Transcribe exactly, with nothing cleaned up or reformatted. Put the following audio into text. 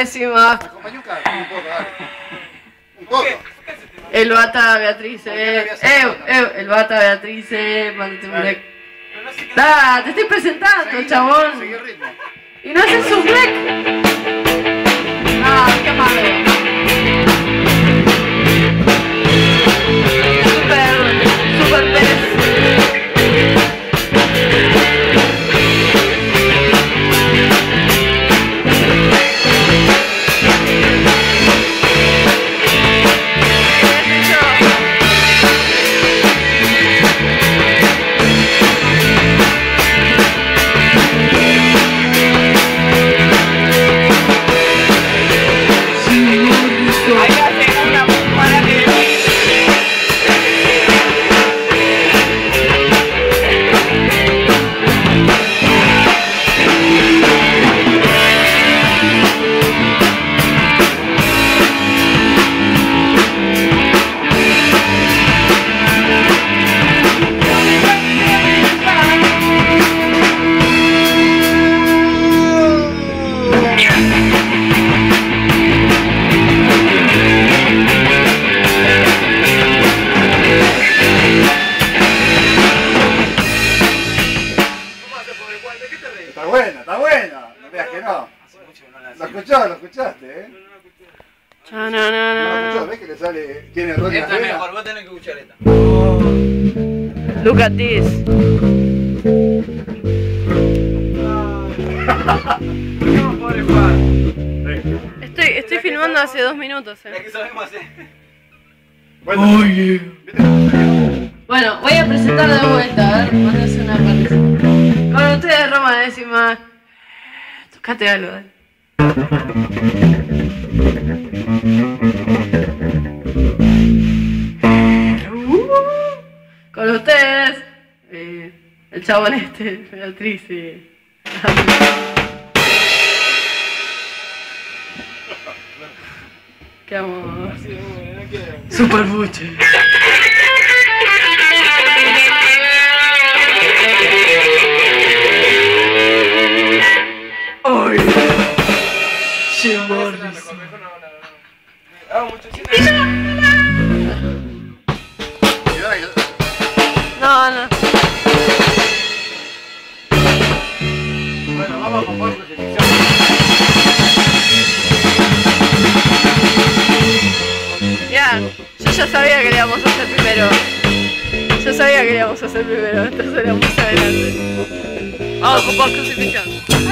décima. Acompañó un carro, un poco, dale. Un poco. El bata Beatriz, eh. Eh, eh, el bata Beatriz, eh. Mándate un break. Da, te estoy presentando, seguí, chabón. Seguí el ritmo. Y no haces un break. Ah, qué madre. Super, super pez. Está buena, está buena. No veas que no. Lo escuchó, lo escuchaste, ¿eh? No, no, no, No lo no. escuchó, ¿ves que le sale? Tiene rock en la Esta es vena? mejor, vos tenés que escuchar esta. Look at this. No, pobre Juan. Estoy, estoy filmando hace dos minutos, La eh. que sabemos hacer. Bueno, oye. Bueno, voy a presentar de vuelta, a ver, mándense una parte. Con ustedes, Roma décima. Tocate algo, dale. Con ustedes, eh, el chabón este, Beatriz y... Qué amor. Super buche. ¡Ay! Jim Morrison. No, no. Bueno, vamos a componer su sección. Ya, yo ya sabía que le íbamos a hacer primero. Yo sabía que le íbamos a hacer primero, entonces era más adelante. Vamos con post crucifixión.